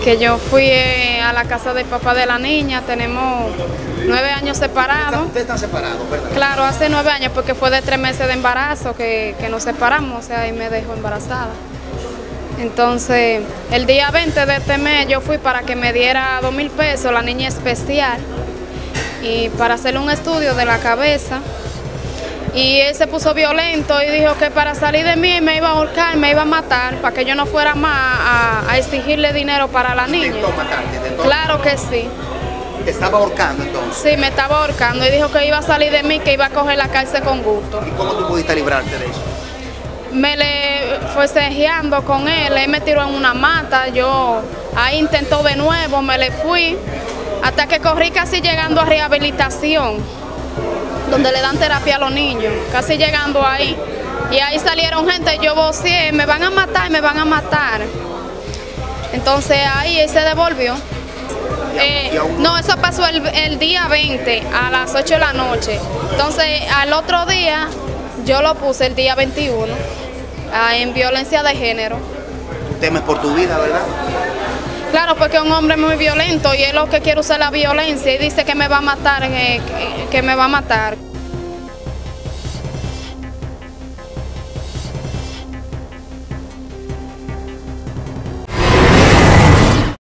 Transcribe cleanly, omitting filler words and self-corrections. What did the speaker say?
Que yo fui a la casa del papá de la niña, tenemos 9 años separados. ¿Ustedes están separados, verdad? Claro, hace 9 años porque fue de 3 meses de embarazo que nos separamos, o sea, y me dejó embarazada. Entonces, el día 20 de este mes yo fui para que me diera 2,000 pesos, la niña especial, y para hacerle un estudio de la cabeza. Y él se puso violento y dijo que para salir de mí me iba a ahorcar, me iba a matar, para que yo no fuera más a exigirle dinero para la niña. ¿Intentó matarte? Claro que sí. ¿Te estaba ahorcando entonces? Sí, me estaba ahorcando y dijo que iba a salir de mí, que iba a coger la cárcel con gusto. ¿Y cómo tú pudiste librarte de eso? Me le fue cejeando con él me tiró en una mata, yo ahí intentó de nuevo, me le fui, hasta que corrí casi llegando a rehabilitación, donde le dan terapia a los niños, casi llegando ahí. Y ahí salieron gente, yo voceé, me van a matar, me van a matar. Entonces ahí él se devolvió. No, eso pasó el día 20 a las 8 de la noche. Entonces al otro día yo lo puse el día 21 en violencia de género. Temes por tu vida, ¿verdad? Claro, porque es un hombre muy violento y él lo que quiere usar la violencia y dice que me va a matar, que me va a matar.